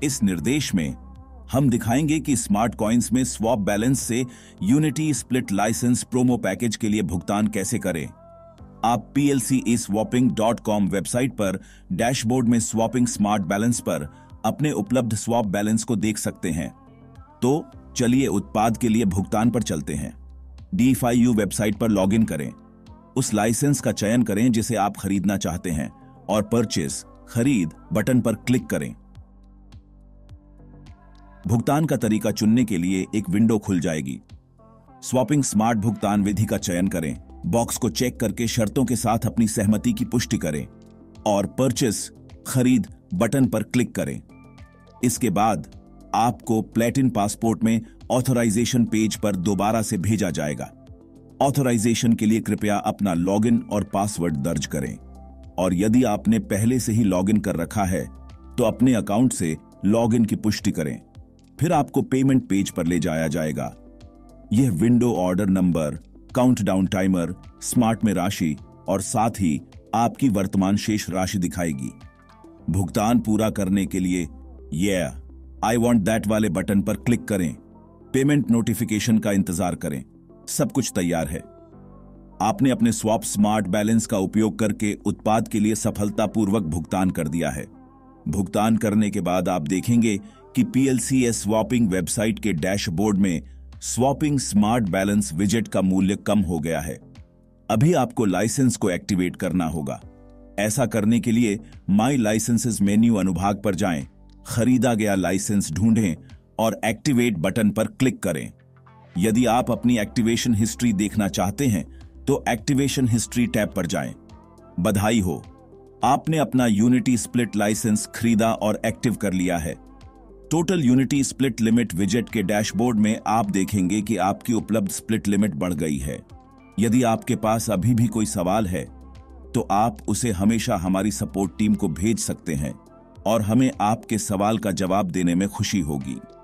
इस निर्देश में हम दिखाएंगे कि स्मार्ट कॉइन्स में स्वैप बैलेंस से unity split license promo package के लिए भुगतान कैसे करें। आप plceswapping.com वेबसाइट पर डैशबोर्ड में स्वैपिंग स्मार्ट बैलेंस पर अपने उपलब्ध स्वैप बैलेंस को देख सकते हैं। तो चलिए उत्पाद के लिए भुगतान पर चलते हैं। D5U वेबसाइट पर लॉगिन करें, उस लाइसेंस का चयन करें जिसे आप खरीदना चाहते हैं और परचेज खरीद बटन पर क्लिक करें। भुगतान का तरीका चुनने के लिए एक विंडो खुल जाएगी। स्वैपिंग स्मार्ट भुगतान विधि का चयन करें, बॉक्स को चेक करके शर्तों के साथ अपनी सहमति की पुष्टि करें और परचेज खरीद बटन पर क्लिक करें। इसके बाद आपको प्लेटिन पासपोर्ट में ऑथराइजेशन पेज पर दोबारा से भेजा जाएगा। ऑथराइजेशन के लिए कृपया अपना लॉगिन और पासवर्ड दर्ज करें और यदि आपने पहले से ही लॉगिन कर रखा है तो अपने अकाउंट से लॉगिन की पुष्टि करें। फिर आपको पेमेंट पेज पर ले जाया जाएगा। यह window order number, countdown timer, smart में राशि और साथ ही आपकी वर्तमान शेष राशि दिखाएगी। भुगतान पूरा करने के लिए आई वांट दैट वाले बटन पर क्लिक करें। पेमेंट नोटिफिकेशन का इंतजार करें। सब कुछ तैयार है। आपने अपने स्वैप स्मार्ट बैलेंस का उपयोग करके उत्पाद के लिए सफलतापूर्वक भुगतान कर दिया है। भुगतान करने के बाद आप देखेंगे कि PLCS स्वैपिंग वेबसाइट के डैशबोर्ड में स्वैपिंग स्मार्ट बैलेंस विजेट का मूल्य कम हो गया है। अभी आपको लाइसेंस को एक्टिवेट करना होगा। ऐसा करने के लिए माई लाइसेंसेस मेन्यू अनुभाग पर जाएं, खरीदा गया लाइसेंस ढूंढें और एक्टिवेट बटन पर क्लिक करें। यदि आप अपनी एक्टिवेशन हिस्ट्री देखना चाहते हैं तो एक्टिवेशन हिस्ट्री टैब पर जाएं। बधाई हो, आपने अपना यूनिटी स्प्लिट लाइसेंस खरीदा और एक्टिव कर लिया है। टोटल यूनिटी स्प्लिट लिमिट विजेट के डैशबोर्ड में आप देखेंगे कि आपकी उपलब्ध स्प्लिट लिमिट बढ़ गई है। यदि आपके पास अभी भी कोई सवाल है तो आप उसे हमेशा हमारी सपोर्ट टीम को भेज सकते हैं और हमें आपके सवाल का जवाब देने में खुशी होगी।